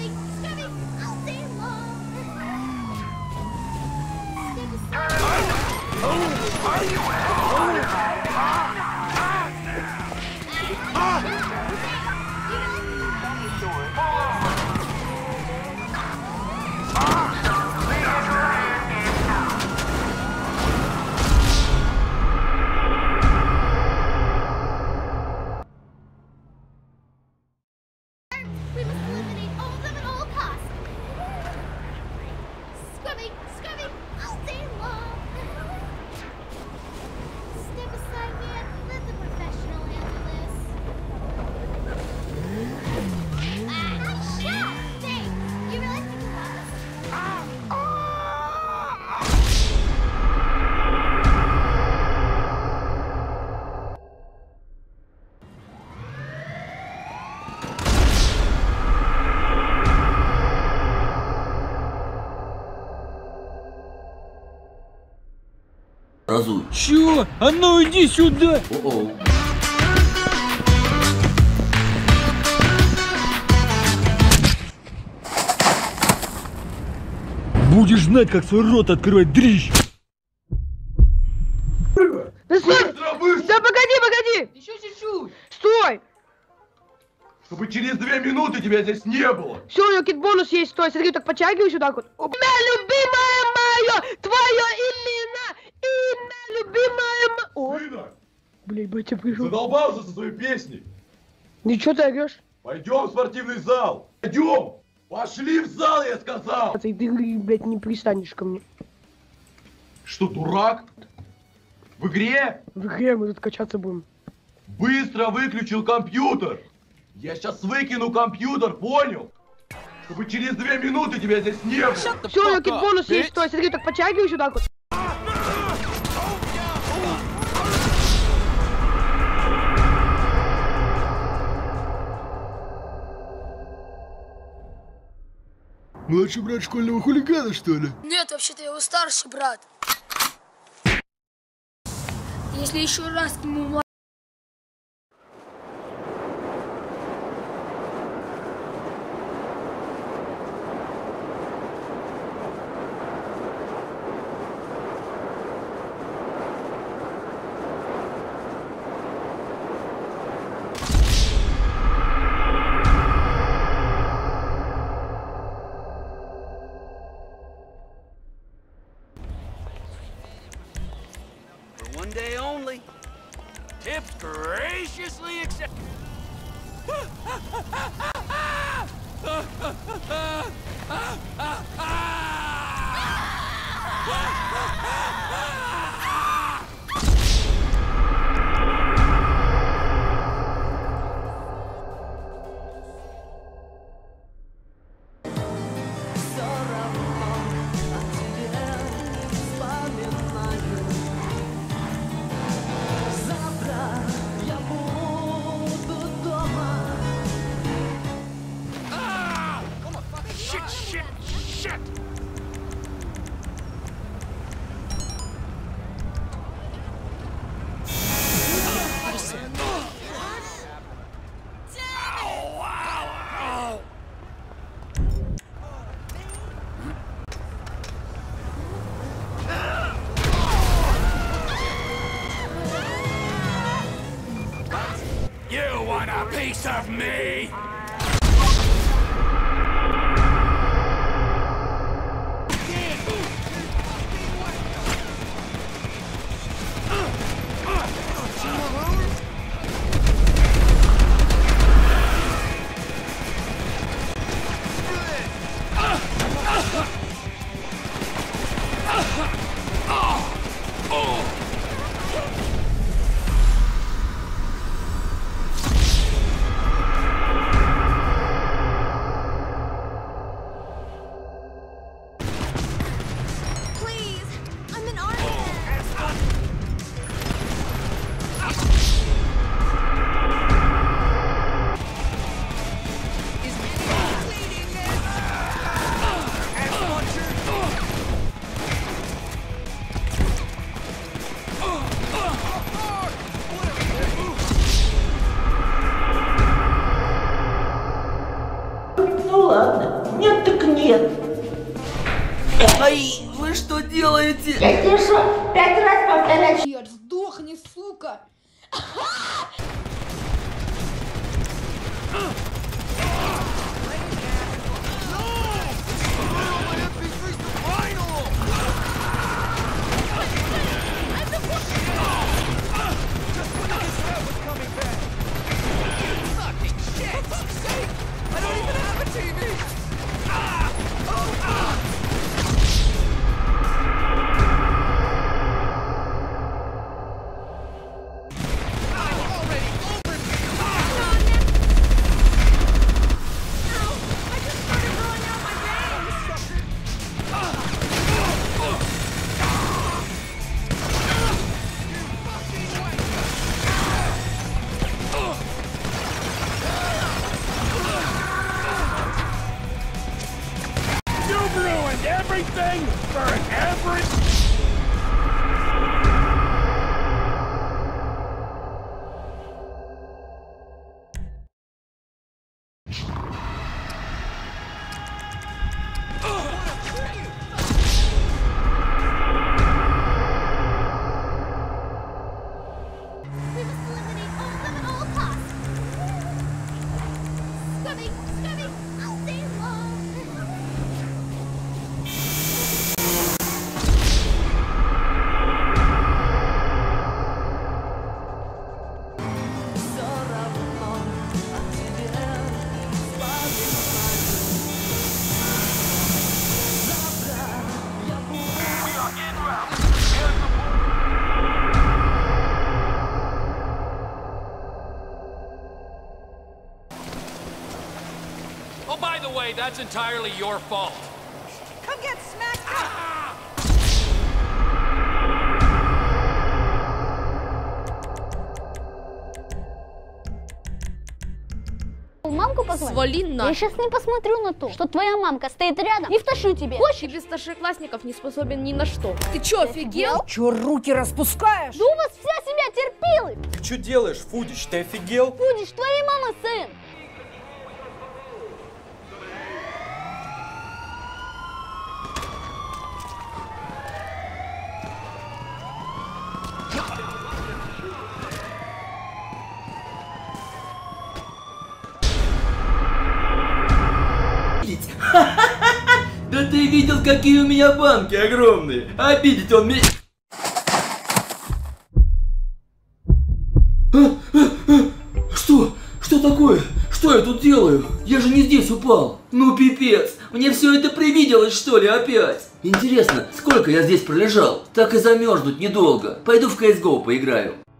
Разуй. Чё? А ну иди сюда! О-о. Будешь знать, как свой рот открывать, дрищ! Да стой! Да погоди! Еще чуть-чуть! Стой! Чтобы через 2 минуты тебя здесь не было. Все, у него какие-то бонус есть, стой, смотри, так подтягиваюсь вот так вот. Имя любимое мое, твое имя любимое мое. Сына, Блядь, батя пришел. задолбался со своей песней. Ну что ты орешь? Пойдем в спортивный зал. Пойдем. Пошли в зал, я сказал. Ты, блядь, не пристанешь ко мне. Что, дурак? В игре? В игре мы тут качаться будем. Быстро выключил компьютер. Я сейчас выкину компьютер, понял? Чтобы через 2 минуты тебя здесь не было. Все, у него какие-то бонус есть, стой, смотри, так подтягиваюсь вот так вот. Младший брат школьного хулигана, что ли? Нет, вообще-то его старший брат. Если еще раз к нему One day only. Tips graciously accept. Shit! You want a piece of me? делаете? Я тебе что, 5 раз повторяю? Черт, сдохни, сука! You've ruined everything for every... Oh, by the way, that's entirely your fault. Come get smacked! Мамку позвать? Свали Я на. сейчас не посмотрю на то, что твоя мамка стоит рядом и втащу тебе. Ты без старшеклассников не способен ни на что. Ты чё, офигел? Чё руки распускаешь? Да у вас вся себя терпилы. Ты что делаешь, Фудич? Ты офигел? Будешь твоей мамы сын. Да ты видел, какие у меня банки огромные. Обидеть он меня... Что? Что такое? Что я тут делаю? Я же не здесь упал. Ну пипец. Мне все это привиделось, что ли, опять? Интересно, сколько я здесь пролежал? Так и замерзнуть недолго. Пойду в CSGO поиграю.